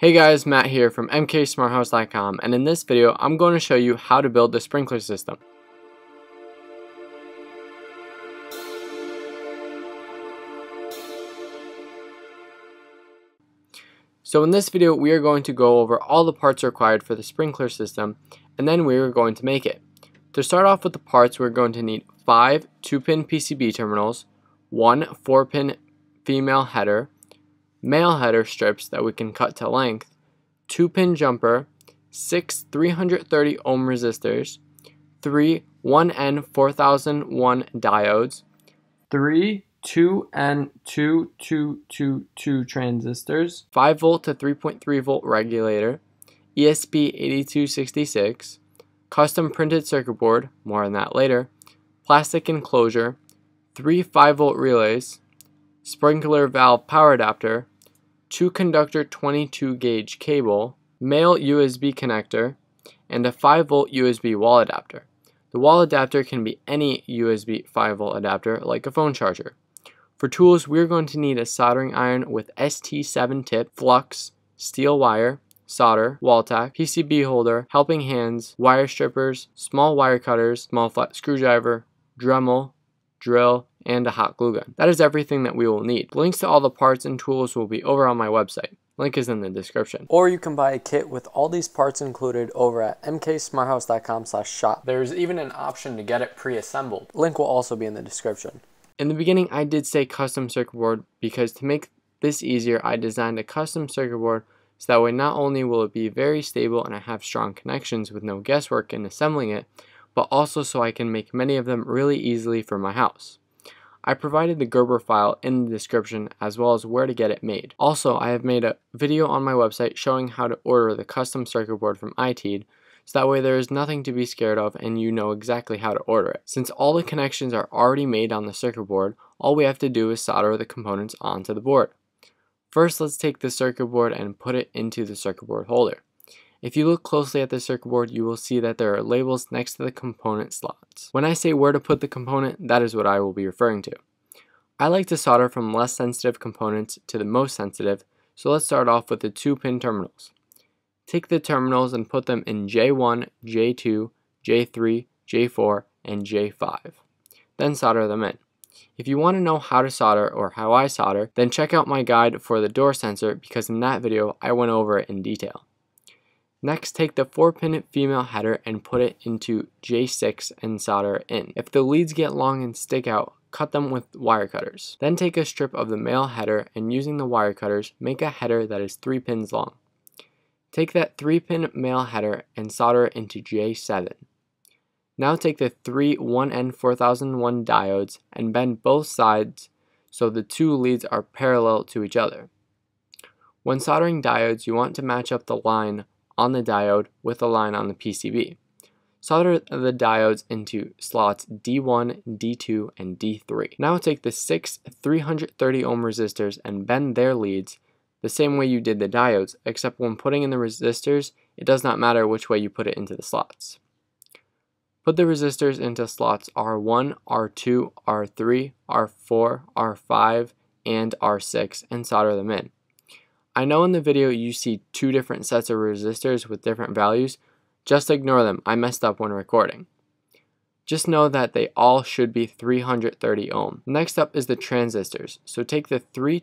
Hey guys, Matt here from mksmarthouse.com, and in this video I'm going to show you how to build the sprinkler system. So in this video we are going to go over all the parts required for the sprinkler system, and then we are going to make it. To start off with the parts, we're going to need 5 2-pin PCB terminals, 1 4-pin female header, male header strips that we can cut to length, 2-pin jumper, 6 330 ohm resistors, 3 1N4001 diodes, 3 2N2222 transistors, 5 volt to 3.3 volt regulator, ESP8266, custom printed circuit board, more on that later, plastic enclosure, 3 5-volt relays, sprinkler valve power adapter, 2 conductor 22 gauge cable, male USB connector, and a 5-volt USB wall adapter. The wall adapter can be any USB 5-volt adapter like a phone charger. For tools, we're going to need a soldering iron with ST7 tip, flux, steel wire, solder, wall tack, PCB holder, helping hands, wire strippers, small wire cutters, small flat screwdriver, Dremel, drill, and a hot glue gun. That is everything that we will need. Links to all the parts and tools will be over on my website. Link is in the description. Or you can buy a kit with all these parts included over at mksmarthouse.com/shop. There's even an option to get it pre-assembled. Link will also be in the description. In the beginning, I did say custom circuit board because to make this easier, I designed a custom circuit board so that way not only will it be very stable and I have strong connections with no guesswork in assembling it, but also so I can make many of them really easily for my house. I provided the Gerber file in the description as well as where to get it made. Also, I have made a video on my website showing how to order the custom circuit board from iTeed, so that way there is nothing to be scared of and you know exactly how to order it. Since all the connections are already made on the circuit board, all we have to do is solder the components onto the board. First, let's take the circuit board and put it into the circuit board holder. If you look closely at the circuit board, you will see that there are labels next to the component slots. When I say where to put the component, that is what I will be referring to. I like to solder from less sensitive components to the most sensitive, so let's start off with the 2-pin terminals. Take the terminals and put them in J1, J2, J3, J4, and J5. Then solder them in. If you want to know how to solder or how I solder, then check out my guide for the door sensor because in that video I went over it in detail. Next, take the 4-pin female header and put it into J6 and solder it in. If the leads get long and stick out, cut them with wire cutters. Then take a strip of the male header and using the wire cutters, make a header that is 3 pins long. Take that 3-pin male header and solder it into J7. Now take the 3 1N4001 diodes and bend both sides so the two leads are parallel to each other. When soldering diodes, you want to match up the line on the diode with the line on the PCB. Solder the diodes into slots D1, D2, and D3. Now take the 6 330 ohm resistors and bend their leads the same way you did the diodes, except when putting in the resistors, it does not matter which way you put it into the slots. Put the resistors into slots R1, R2, R3, R4, R5, and R6 and solder them in. I know in the video you see 2 different sets of resistors with different values. Just ignore them, I messed up when recording. Just know that they all should be 330 ohm. Next up is the transistors. So take the 3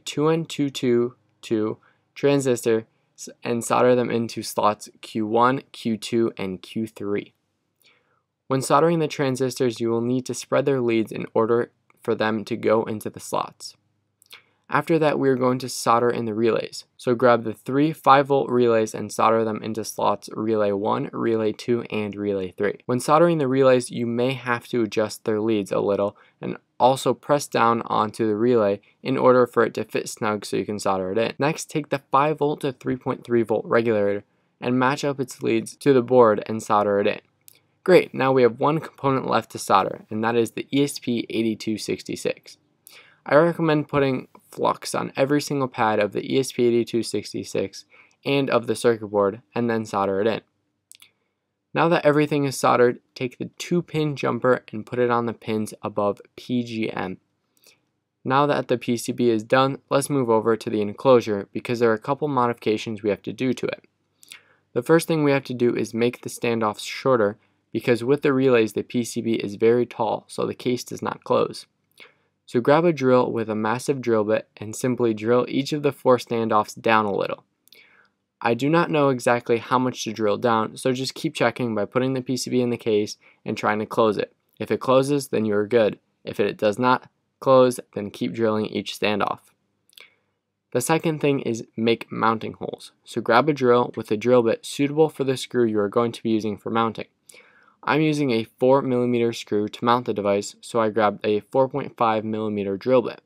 2N222 transistor and solder them into slots Q1, Q2, and Q3. When soldering the transistors, you will need to spread their leads in order for them to go into the slots. After that, we are going to solder in the relays. So grab the 3 5-volt relays and solder them into slots relay 1, relay 2, and relay 3. When soldering the relays, you may have to adjust their leads a little and also press down onto the relay in order for it to fit snug so you can solder it in. Next, take the 5 volt to 3.3 volt regulator and match up its leads to the board and solder it in. Great, now we have one component left to solder, and that is the ESP8266. I recommend putting flux on every single pad of the ESP8266 and of the circuit board and then solder it in. Now that everything is soldered, take the 2-pin jumper and put it on the pins above PGM. Now that the PCB is done, let's move over to the enclosure because there are a couple modifications we have to do to it. The first thing we have to do is make the standoffs shorter because with the relays the PCB is very tall, so the case does not close. So grab a drill with a massive drill bit and simply drill each of the 4 standoffs down a little. I do not know exactly how much to drill down, so just keep checking by putting the PCB in the case and trying to close it. If it closes, then you are good. If it does not close, then keep drilling each standoff. The second thing is make mounting holes. So grab a drill with a drill bit suitable for the screw you are going to be using for mounting. I'm using a 4mm screw to mount the device, so I grabbed a 4.5mm drill bit.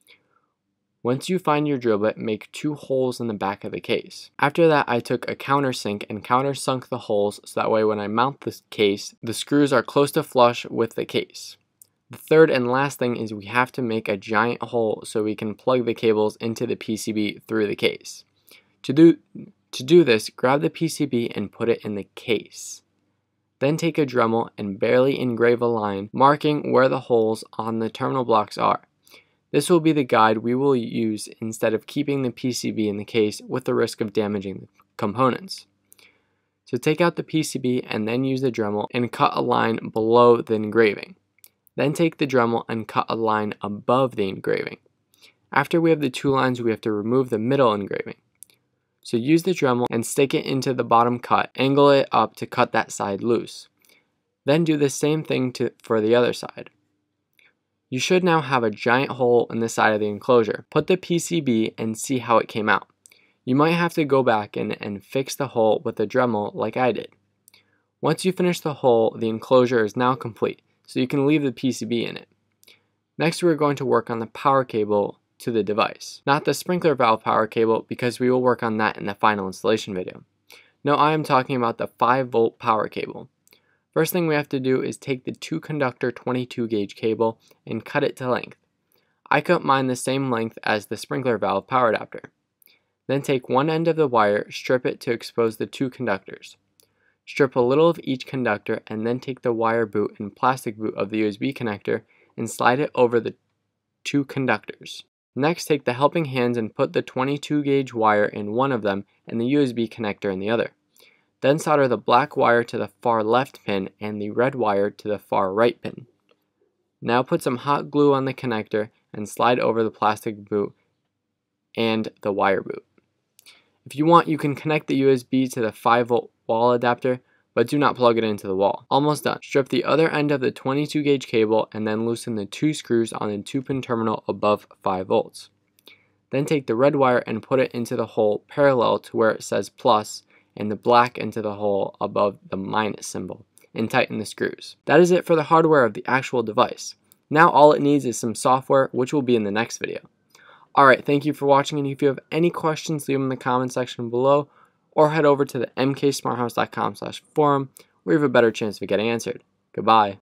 Once you find your drill bit, make 2 holes in the back of the case. After that, I took a countersink and countersunk the holes so that way when I mount the case, the screws are close to flush with the case. The third and last thing is we have to make a giant hole so we can plug the cables into the PCB through the case. To do this, grab the PCB and put it in the case. Then take a Dremel and barely engrave a line marking where the holes on the terminal blocks are. This will be the guide we will use instead of keeping the PCB in the case with the risk of damaging the components. So take out the PCB and then use the Dremel and cut a line below the engraving. Then take the Dremel and cut a line above the engraving. After we have the 2 lines, we have to remove the middle engraving. So use the Dremel and stick it into the bottom cut, angle it up to cut that side loose. Then do the same thing for the other side. You should now have a giant hole in the side of the enclosure. Put the PCB and see how it came out. You might have to go back and fix the hole with a Dremel like I did. Once you finish the hole, the enclosure is now complete, so you can leave the PCB in it. Next, we're going to work on the power cable to the device. Not the sprinkler valve power cable because we will work on that in the final installation video. No, I am talking about the 5-volt power cable. First thing we have to do is take the 2-conductor 22 gauge cable and cut it to length. I cut mine the same length as the sprinkler valve power adapter. Then take one end of the wire, strip it to expose the 2 conductors. Strip a little of each conductor and then take the wire boot and plastic boot of the USB connector and slide it over the 2 conductors. Next, take the helping hands and put the 22 gauge wire in one of them and the USB connector in the other. Then solder the black wire to the far left pin and the red wire to the far right pin. Now put some hot glue on the connector and slide over the plastic boot and the wire boot. If you want, you can connect the USB to the 5-volt wall adapter, but do not plug it into the wall. Almost done. Strip the other end of the 22 gauge cable and then loosen the 2 screws on the 2-pin terminal above 5 volts. Then take the red wire and put it into the hole parallel to where it says plus and the black into the hole above the minus symbol and tighten the screws. That is it for the hardware of the actual device. Now all it needs is some software, which will be in the next video. Alright, thank you for watching, and if you have any questions, leave them in the comment section below or head over to the mksmarthouse.com/forum where you have a better chance of getting answered. Goodbye.